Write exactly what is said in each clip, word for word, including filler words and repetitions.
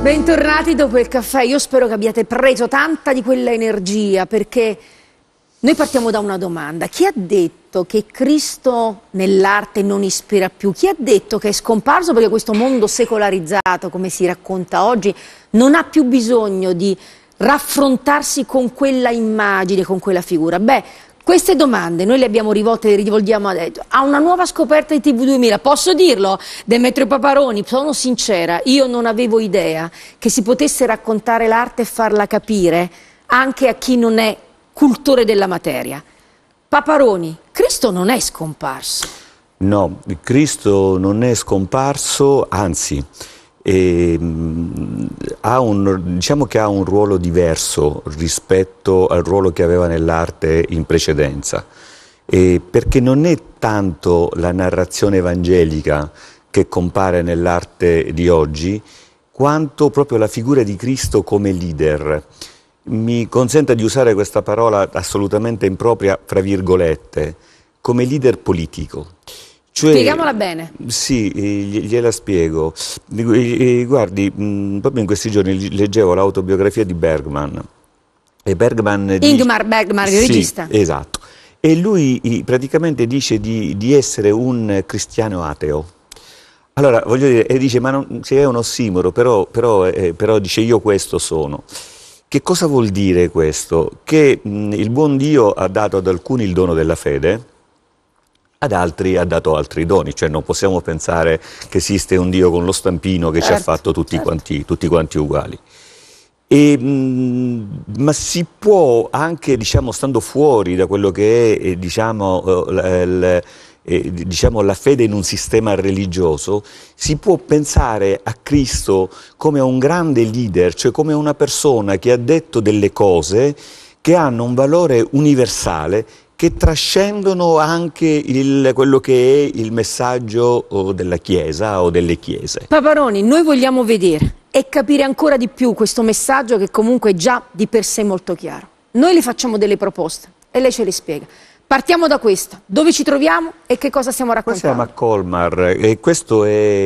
Bentornati dopo il caffè. Io spero che abbiate preso tanta di quella energia, perché noi partiamo da una domanda. Chi ha detto che Cristo nell'arte non ispira più? Chi ha detto che è scomparso perché questo mondo secolarizzato, come si racconta oggi, non ha più bisogno di raffrontarsi con quella immagine, con quella figura? Beh, queste domande noi le abbiamo rivolte e le rivolgiamo adesso a una nuova scoperta di T V duemila. Posso dirlo? Demetrio Paparoni, sono sincera, io non avevo idea che si potesse raccontare l'arte e farla capire anche a chi non è cultore della materia. Paparoni, Cristo non è scomparso. No, Cristo non è scomparso, anzi, eh, ha un, diciamo che ha un ruolo diverso rispetto al ruolo che aveva nell'arte in precedenza, eh, perché non è tanto la narrazione evangelica che compare nell'arte di oggi, quanto proprio la figura di Cristo come leader. Mi consenta di usare questa parola assolutamente impropria, fra virgolette, come leader politico. Cioè, spiegamola bene. Sì, gliela spiego. Guardi, proprio in questi giorni leggevo l'autobiografia di Bergman. E Bergman Ingmar Bergman, il sì, regista. Esatto. E lui praticamente dice di, di essere un cristiano ateo. Allora, voglio dire, e dice, ma non, se è un ossimoro, però, però, eh, però dice io questo sono. Che cosa vuol dire questo? Che mh, il buon Dio ha dato ad alcuni il dono della fede, ad altri ha dato altri doni, cioè non possiamo pensare che esiste un Dio con lo stampino che certo, ci ha fatto tutti, certo. quanti, tutti quanti uguali. E, mh, ma si può anche, diciamo, stando fuori da quello che è, diciamo, l, l, eh, diciamo, la fede in un sistema religioso, si può pensare a Cristo come a un grande leader, cioè come una persona che ha detto delle cose che hanno un valore universale, che trascendono anche il, quello che è il messaggio della Chiesa o delle chiese. Paparoni, noi vogliamo vedere e capire ancora di più questo messaggio che comunque è già di per sé molto chiaro. Noi le facciamo delle proposte e lei ce le spiega. Partiamo da questo. Dove ci troviamo e che cosa stiamo raccontando? Qua siamo a Colmar e questo è,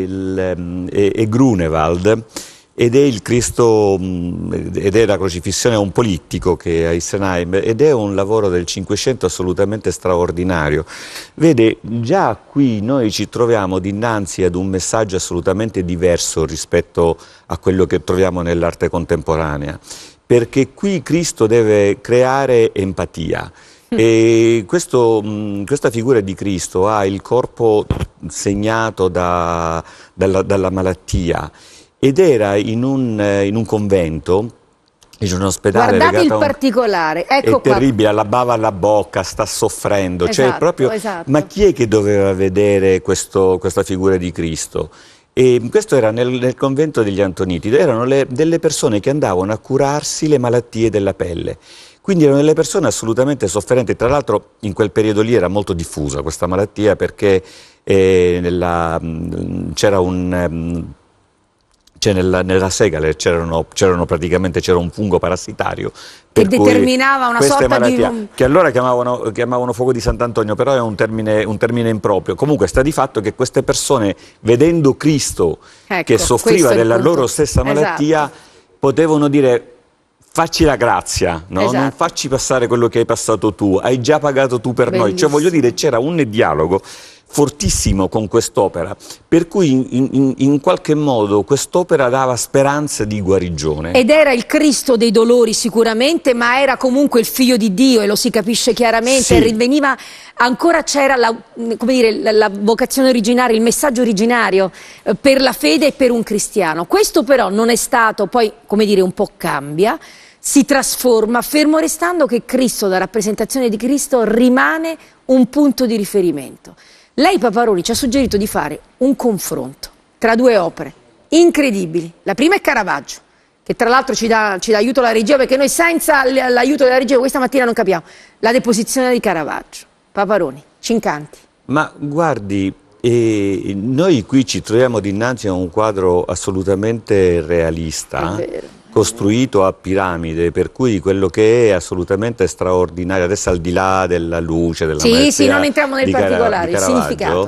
il, è, è Grunewald. Ed è il Cristo, ed è la crocifissione a un politico che è a Isenheim, ed è un lavoro del Cinquecento assolutamente straordinario. Vede, già qui noi ci troviamo dinanzi ad un messaggio assolutamente diverso rispetto a quello che troviamo nell'arte contemporanea, perché qui Cristo deve creare empatia. E questo, questa figura di Cristo ha il corpo segnato da, dalla, dalla malattia. Ed era in un, in un convento, in un ospedale. Guardate il un... particolare, ecco è terribile, alla bava alla bocca, sta soffrendo. Esatto, cioè, proprio... esatto. Ma chi è che doveva vedere questo, questa figura di Cristo? E questo era nel, nel convento degli Antoniti, erano le, delle persone che andavano a curarsi le malattie della pelle. Quindi erano delle persone assolutamente sofferenti. Tra l'altro in quel periodo lì era molto diffusa questa malattia, perché eh, c'era un... Cioè nella, nella segale c'erano praticamente c'era un fungo parassitario che determinava una sorta malattia, di... che allora chiamavano, chiamavano fuoco di Sant'Antonio, però è un termine, un termine improprio. Comunque sta di fatto che queste persone, vedendo Cristo ecco, che soffriva della loro stessa malattia, esatto. potevano dire: facci la grazia, no? esatto. non facci passare quello che hai passato tu, hai già pagato tu per Bellissimo. noi. Cioè voglio dire, c'era un dialogo fortissimo con quest'opera, per cui in, in, in qualche modo quest'opera dava speranza di guarigione. Ed era il Cristo dei dolori sicuramente, ma era comunque il figlio di Dio, e lo si capisce chiaramente, sì. riveniva, ancora c'era la, come dire, la, la vocazione originaria, il messaggio originario eh, per la fede e per un cristiano. Questo però non è stato, poi come dire, un po' cambia, si trasforma, fermo restando che Cristo, la rappresentazione di Cristo, rimane un punto di riferimento. Lei, Paparoni, ci ha suggerito di fare un confronto tra due opere incredibili. La prima è Caravaggio, che tra l'altro ci dà, ci dà aiuto la regia, perché noi senza l'aiuto della regia questa mattina non capiamo. La Deposizione di Caravaggio. Paparoni, ci incanti. Ma guardi, eh, noi qui ci troviamo dinanzi a un quadro assolutamente realista. È vero. Costruito a piramide, per cui quello che è assolutamente straordinario, adesso al di là della luce, della sì, maestria sì, non entriamo nel di particolare, Cara, il significato.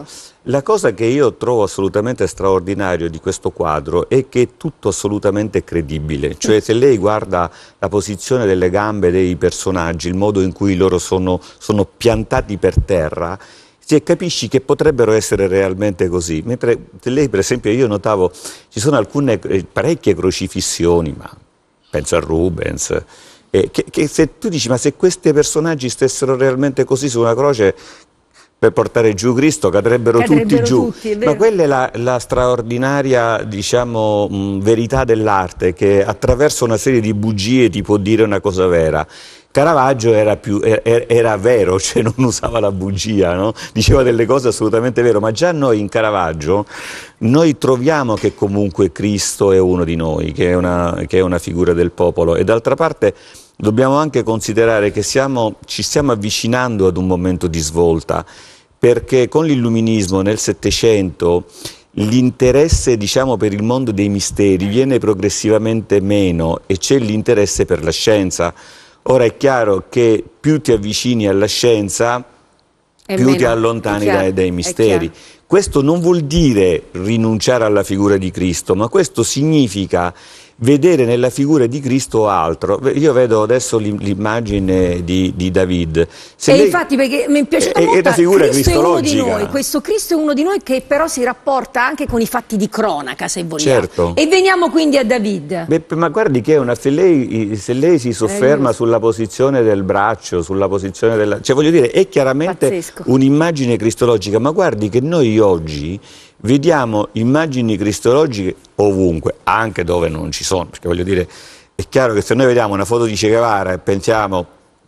La cosa che io trovo assolutamente straordinario di questo quadro è che è tutto assolutamente credibile, cioè se lei guarda la posizione delle gambe dei personaggi, il modo in cui loro sono, sono piantati per terra, e capisci che potrebbero essere realmente così. Mentre lei, per esempio, io notavo, ci sono alcune, parecchie crocifissioni, ma penso a Rubens, eh, che, che se tu dici, ma se questi personaggi stessero realmente così su una croce per portare giù Cristo, cadrebbero, cadrebbero tutti giù. Tutti, ma quella è la, la straordinaria, diciamo, mh, verità dell'arte, che attraverso una serie di bugie ti può dire una cosa vera. Caravaggio era, più, era, era vero, cioè non usava la bugia, no? Diceva delle cose assolutamente vere, ma già noi in Caravaggio noi troviamo che comunque Cristo è uno di noi, che è una, che è una figura del popolo, e d'altra parte dobbiamo anche considerare che siamo, ci stiamo avvicinando ad un momento di svolta, perché con l'illuminismo nel Settecento l'interesse, diciamo, per il mondo dei misteri viene progressivamente meno e c'è l'interesse per la scienza. Ora è chiaro che più ti avvicini alla scienza, è più meno, ti allontani dai, dai misteri. Questo non vuol dire rinunciare alla figura di Cristo, ma questo significa vedere nella figura di Cristo altro. Io vedo adesso l'immagine di, di David. Se e lei, infatti perché mi è piaciuta è, molto, è una figura Cristo è uno di cristologica. noi, questo Cristo è uno di noi che però si rapporta anche con i fatti di cronaca, se vogliamo. Certo. E veniamo quindi a David. Beh, ma guardi che è una, se, lei, se lei si sofferma sulla posizione del braccio, sulla posizione della... cioè voglio dire, è chiaramente un'immagine cristologica, ma guardi che noi oggi vediamo immagini cristologiche ovunque, anche dove non ci sono, perché voglio dire, è chiaro che se noi vediamo una foto di Che Guevara e pensiamo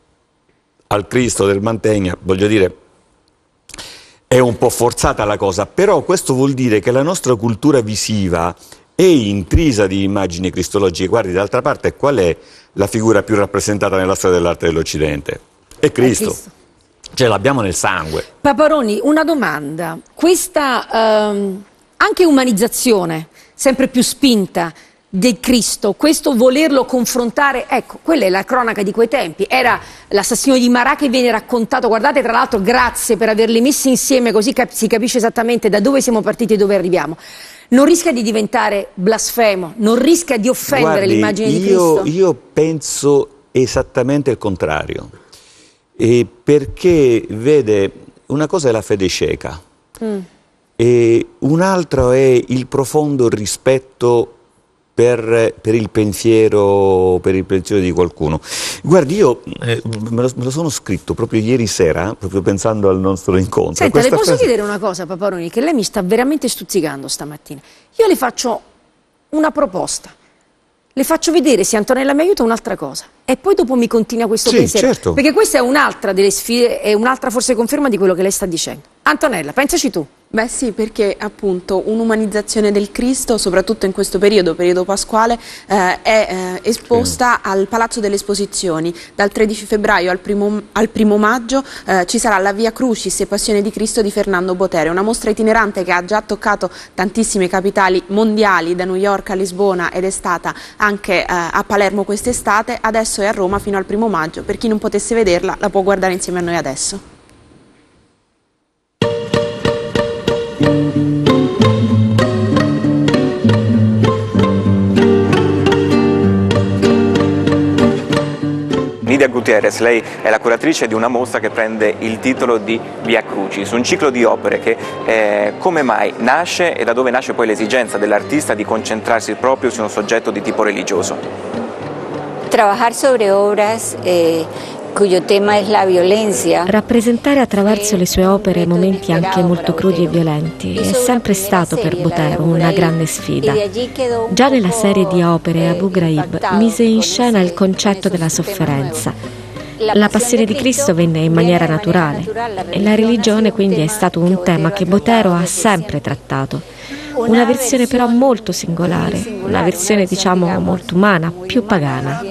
al Cristo del Mantegna, voglio dire, è un po' forzata la cosa, però questo vuol dire che la nostra cultura visiva è intrisa di immagini cristologiche. Guardi, d'altra parte, qual è la figura più rappresentata nella storia dell'arte dell'Occidente? È Cristo. È Cristo. Cioè l'abbiamo nel sangue. Paparoni, una domanda. Questa ehm, anche umanizzazione sempre più spinta del Cristo, questo volerlo confrontare, ecco, quella è la cronaca di quei tempi. Era l'assassino di Marat che viene raccontato, guardate, tra l'altro, grazie per averli messi insieme, così cap- si capisce esattamente da dove siamo partiti e dove arriviamo. Non rischia di diventare blasfemo? Non rischia di offendere l'immagine di Cristo? Io penso esattamente il contrario. E perché, vede, una cosa è la fede cieca mm. e un altro è il profondo rispetto per, per il pensiero per il pensiero di qualcuno. Guardi, io eh, me, lo, me lo sono scritto proprio ieri sera, proprio pensando al nostro incontro. Senta, le posso frase... chiedere una cosa, Paparoni, che lei mi sta veramente stuzzicando stamattina. Io le faccio una proposta. Le faccio vedere, se Antonella mi aiuta, un'altra cosa. E poi dopo mi continua questo sì, pensiero. Certo. Perché questa è un'altra delle sfide, è un'altra forse conferma di quello che lei sta dicendo. Antonella, pensaci tu. Beh sì, perché appunto un'umanizzazione del Cristo, soprattutto in questo periodo, periodo pasquale, eh, è eh, esposta sì. al Palazzo delle Esposizioni. Dal tredici febbraio al primo, al primo maggio eh, ci sarà la Via Crucis e Passione di Cristo di Fernando Botero, una mostra itinerante che ha già toccato tantissime capitali mondiali, da New York a Lisbona, ed è stata anche eh, a Palermo quest'estate, adesso è a Roma fino al primo maggio. Per chi non potesse vederla, la può guardare insieme a noi adesso. Nidia Gutierrez, lei è la curatrice di una mostra che prende il titolo di Via Crucis, un ciclo di opere che eh, come mai nasce e da dove nasce poi l'esigenza dell'artista di concentrarsi proprio su un soggetto di tipo religioso. Trabajar sobre obras eh, cuyo tema es la violencia. Rappresentare attraverso le sue opere momenti anche molto crudi e violenti è sempre stato per Botero una grande sfida. Già nella serie di opere Abu Ghraib mise in scena il concetto della sofferenza. La passione di Cristo venne in maniera naturale e la religione quindi è stato un tema che Botero ha sempre trattato. Una versione però molto singolare, una versione diciamo molto umana, più pagana.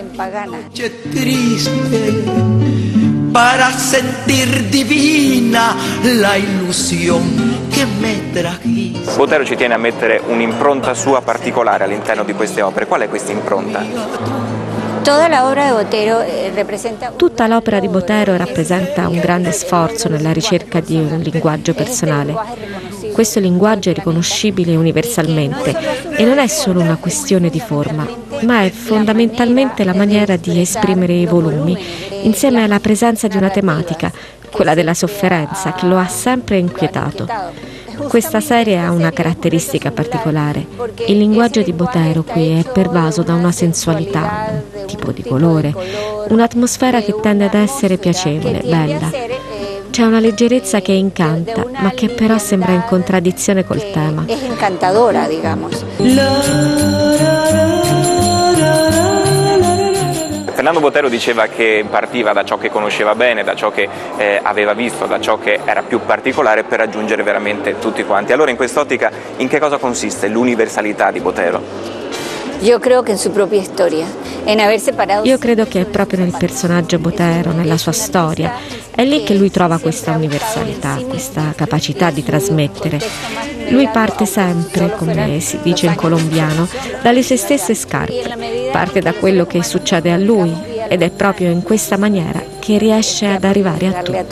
Para sentir divina la ilusión che me trajiste. Botero ci tiene a mettere un'impronta sua particolare all'interno di queste opere. Qual è questa impronta? Tutta l'opera di Botero rappresenta un grande sforzo nella ricerca di un linguaggio personale. Questo linguaggio è riconoscibile universalmente e non è solo una questione di forma, ma è fondamentalmente la maniera di esprimere i volumi, insieme alla presenza di una tematica, quella della sofferenza, che lo ha sempre inquietato. Questa serie ha una caratteristica particolare. Il linguaggio di Botero qui è pervaso da una sensualità, un tipo di colore, un'atmosfera che tende ad essere piacevole, bella. C'è una leggerezza che incanta, ma che però sembra in contraddizione col tema. È incantadora, digamos. Fernando Botero diceva che partiva da ciò che conosceva bene, da ciò che eh, aveva visto, da ciò che era più particolare per raggiungere veramente tutti quanti. Allora in quest'ottica in che cosa consiste l'universalità di Botero? Io credo che in sua propria storia, in aver separato... Io credo che è proprio nel personaggio Botero, nella sua storia. È lì che lui trova questa universalità, questa capacità di trasmettere. Lui parte sempre, come si dice in colombiano, dalle sue stesse scarpe. Parte da quello che succede a lui ed è proprio in questa maniera che riesce ad arrivare a tutti.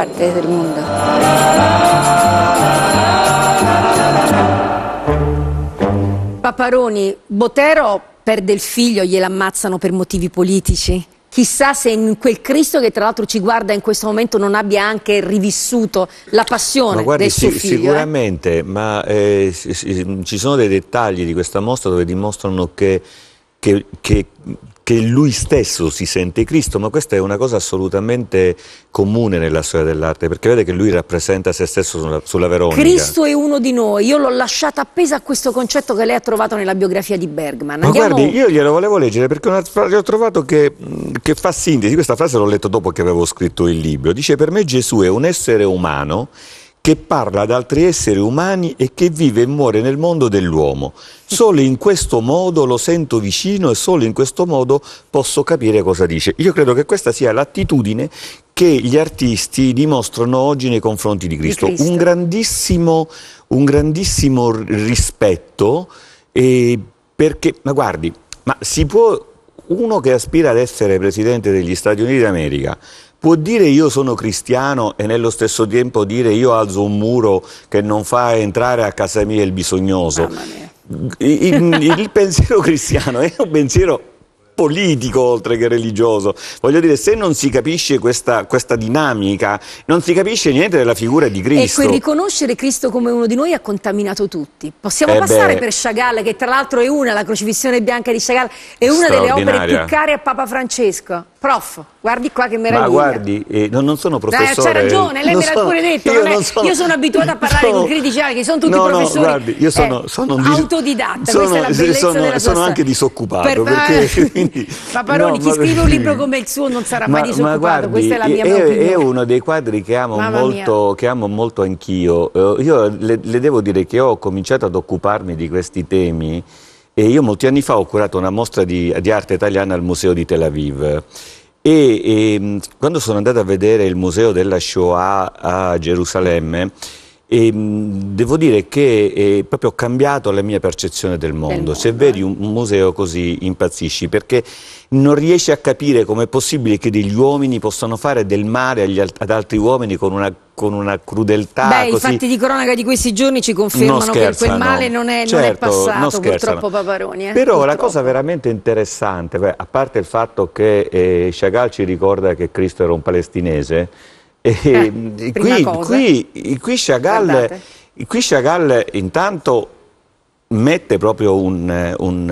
Paparoni, Botero perde il figlio, glielo ammazzano per motivi politici. Chissà se in quel Cristo che tra l'altro ci guarda in questo momento non abbia anche rivissuto la passione ma guardi, del suo sì, figlio. Sicuramente, eh? ma eh, ci sono dei dettagli di questa mostra dove dimostrano che, che, che, che lui stesso si sente Cristo, ma questa è una cosa assolutamente comune nella storia dell'arte, perché vede che lui rappresenta se stesso sulla, sulla Veronica. Cristo è uno di noi, io l'ho lasciata appesa a questo concetto che lei ha trovato nella biografia di Bergman. Ma Andiamo... guardi, io glielo volevo leggere perché una frase ho trovato che, che fa sintesi, questa frase l'ho letto dopo che avevo scritto il libro, dice: per me Gesù è un essere umano che parla ad altri esseri umani e che vive e muore nel mondo dell'uomo. Solo in questo modo lo sento vicino e solo in questo modo posso capire cosa dice. Io credo che questa sia l'attitudine che gli artisti dimostrano oggi nei confronti di Cristo. Di Cristo. Un grandissimo, un grandissimo rispetto, eh, perché, ma guardi, ma si può, uno che aspira ad essere presidente degli Stati Uniti d'America, può dire io sono cristiano e nello stesso tempo dire io alzo un muro che non fa entrare a casa mia il bisognoso. Il, il pensiero cristiano è un pensiero politico oltre che religioso. Voglio dire, se non si capisce questa, questa dinamica, non si capisce niente della figura di Cristo. E quel riconoscere Cristo come uno di noi ha contaminato tutti. Possiamo eh passare beh. per Chagall, che tra l'altro è una, la crocifissione bianca di Chagall, è una delle opere più care a Papa Francesco. Prof, guardi qua che meraviglia. Ma guardi, eh, non, non sono professore. C'ha ragione, lei me l'ha pure detto. Io, non è, sono, io sono abituata a parlare no, con critici che sono tutti no, professori. No, guardi, io sono, eh, sono un autodidatta, sono, questa è la bellezza sono, della sua sono anche disoccupato. Per, perché, quindi, Paparoni, no, chi scrive un libro come il suo non sarà ma, mai disoccupato, ma guardi, questa è la mia è, opinione. È uno dei quadri che amo, molto, che amo molto anch'io. Uh, io le, le devo dire che ho cominciato ad occuparmi di questi temi e io molti anni fa ho curato una mostra di, di arte italiana al Museo di Tel Aviv. E, e quando sono andato a vedere il museo della Shoah a Gerusalemme, e, devo dire che è proprio cambiato la mia percezione del mondo. Del mondo. Se vedi un, un museo così impazzisci, perché non riesci a capire com'è possibile che degli uomini possano fare del male agli, ad altri uomini con una, con una crudeltà. Beh, così... i fatti di cronaca di questi giorni ci confermano che quel male non è, certo, non è passato, non purtroppo, Paparoni. Eh? Però purtroppo. La cosa veramente interessante, beh, a parte il fatto che eh, Chagall ci ricorda che Cristo era un palestinese, eh, eh, qui, qui, qui, Chagall, qui Chagall intanto mette proprio un,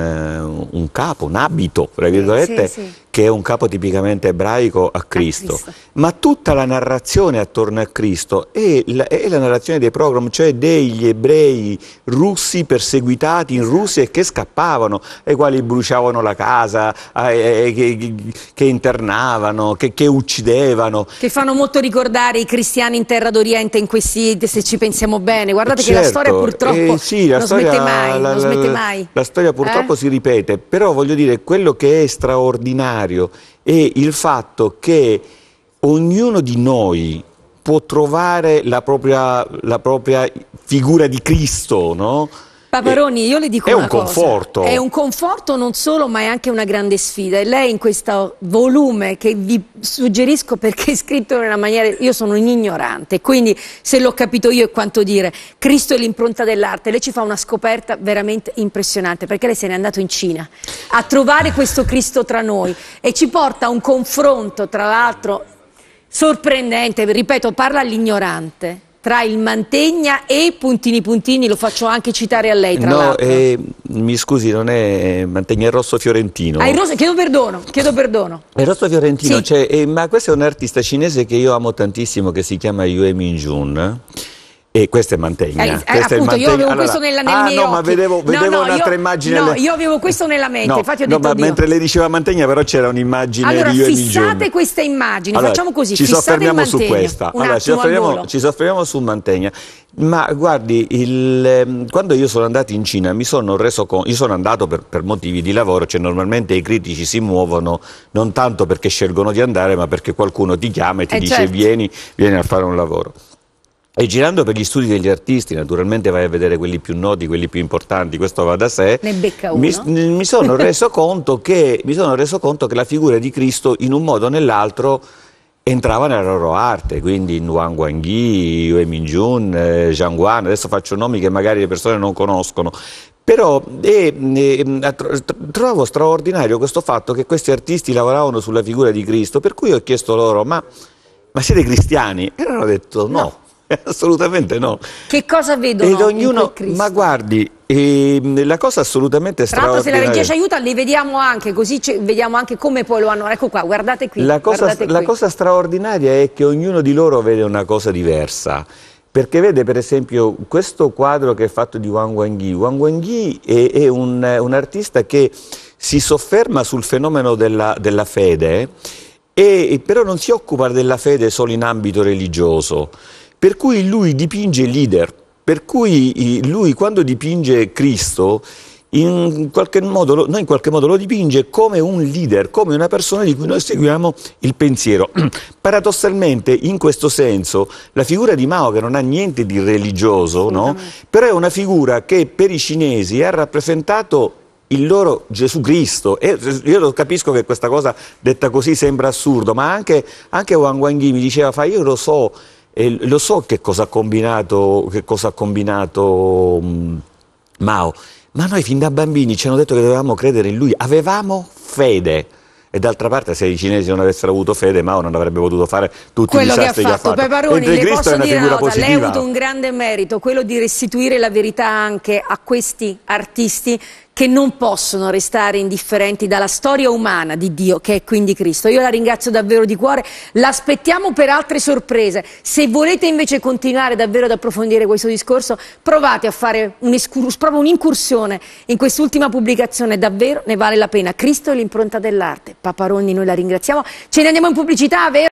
un, un capo, un abito, tra virgolette, sì, sì. che è un capo tipicamente ebraico a Cristo. a Cristo. Ma tutta la narrazione attorno a Cristo è la, è la narrazione dei pogrom, cioè degli ebrei russi perseguitati in Russia e che scappavano, ai quali bruciavano la casa, eh, che, che internavano, che, che uccidevano. Che fanno molto ricordare i cristiani in terra d'Oriente in questi, se ci pensiamo bene. Guardate certo, che la storia purtroppo eh, sì, la non storia, smette mai. La, non smette mai. La storia purtroppo eh? si ripete, però voglio dire, quello che è straordinario è il fatto che ognuno di noi può trovare la propria, la propria figura di Cristo, no? Paparoni, io le dico è una un cosa. conforto. È un conforto non solo, ma è anche una grande sfida. E lei in questo volume, che vi suggerisco perché è scritto in una maniera... Io sono un ignorante, quindi se l'ho capito io è quanto dire. Cristo è l'impronta dell'arte. Lei ci fa una scoperta veramente impressionante, perché lei se n'è andato in Cina a trovare questo Cristo tra noi e ci porta a un confronto, tra l'altro, sorprendente, ripeto, parla all'ignorante, tra il Mantegna e puntini puntini, lo faccio anche citare a lei, tra no, l'altro. Eh, mi scusi, non è Mantegna, è Rosso Fiorentino. Ah, il rosso, chiedo perdono, chiedo perdono. È Rosso Fiorentino, Sì. cioè, eh, ma questo è un artista cinese che io amo tantissimo, che si chiama Yue Minjun. E questo è Mantegna. Eh, questo appunto, è Mantegna. io avevo allora, questo nella, nei ah, miei no, occhi. ma vedevo, vedevo no, no, un'altra io, immagine. No, alle... io avevo questo nella mente, no, infatti ho no, detto ma Dio. mentre lei diceva Mantegna, però c'era un'immagine allora, di Yue Minjun. fissate queste immagini, allora, facciamo così, ci fissate soffermiamo il su Mantegna. questa. Un Allora, ci attimo al soffermiamo, volo. ci soffermiamo su Mantegna. Ma guardi, il, quando io sono andato in Cina mi sono reso conto, io sono andato per, per motivi di lavoro, cioè normalmente i critici si muovono non tanto perché scelgono di andare, ma perché qualcuno ti chiama e ti eh dice certo. vieni, vieni a fare un lavoro. E girando per gli studi degli artisti, naturalmente vai a vedere quelli più noti, quelli più importanti, questo va da sé. Ne becca uno. Mi, mi, sono reso conto che, mi sono reso conto che la figura di Cristo in un modo o nell'altro entrava nella loro arte, quindi Wang Guangyi, Yue Minjun, eh, Zhang Guan, adesso faccio nomi che magari le persone non conoscono. Però eh, eh, trovo straordinario questo fatto che questi artisti lavoravano sulla figura di Cristo, per cui ho chiesto loro, ma, ma siete cristiani? E loro hanno detto no. no. Assolutamente no. Che cosa vedono Ed ognuno, in quel Cristo? ma guardi, eh, la cosa assolutamente Tra l'altro se la straordinaria... regia ci aiuta li vediamo anche, così vediamo anche come poi lo hanno... Ecco qua, guardate qui. La cosa, guardate la qui. cosa straordinaria è che ognuno di loro vede una cosa diversa. Perché vede per esempio questo quadro che è fatto di Wang Guangyi. Wang Guangyi è, è un, un artista che si sofferma sul fenomeno della, della fede, e, però non si occupa della fede solo in ambito religioso. Per cui lui dipinge leader, per cui lui quando dipinge Cristo, in qualche modo, noi in qualche modo lo dipinge come un leader, come una persona di cui noi seguiamo il pensiero. Paradossalmente, in questo senso, la figura di Mao, che non ha niente di religioso, no? Però è una figura che per i cinesi ha rappresentato il loro Gesù Cristo. E io lo capisco che questa cosa detta così sembra assurdo, ma anche, anche Wang Guangyi mi diceva, fa, io lo so, E lo so che cosa ha combinato, che cosa ha combinato um, Mao, ma noi fin da bambini ci hanno detto che dovevamo credere in lui, avevamo fede. E d'altra parte, se i cinesi non avessero avuto fede, Mao non avrebbe potuto fare tutti quello i disastri che ha fatto. Che ha fatto. Paparoni, le Cristo posso è una dire figura una cosa, lei ha avuto un grande merito, quello di restituire la verità anche a questi artisti che non possono restare indifferenti dalla storia umana di Dio, che è quindi Cristo. Io la ringrazio davvero di cuore, l'aspettiamo per altre sorprese. Se volete invece continuare davvero ad approfondire questo discorso, provate a fare proprio un'incursione in quest'ultima pubblicazione, davvero ne vale la pena. Cristo è l'impronta dell'arte. Paparoni, noi la ringraziamo. Ce ne andiamo in pubblicità, vero?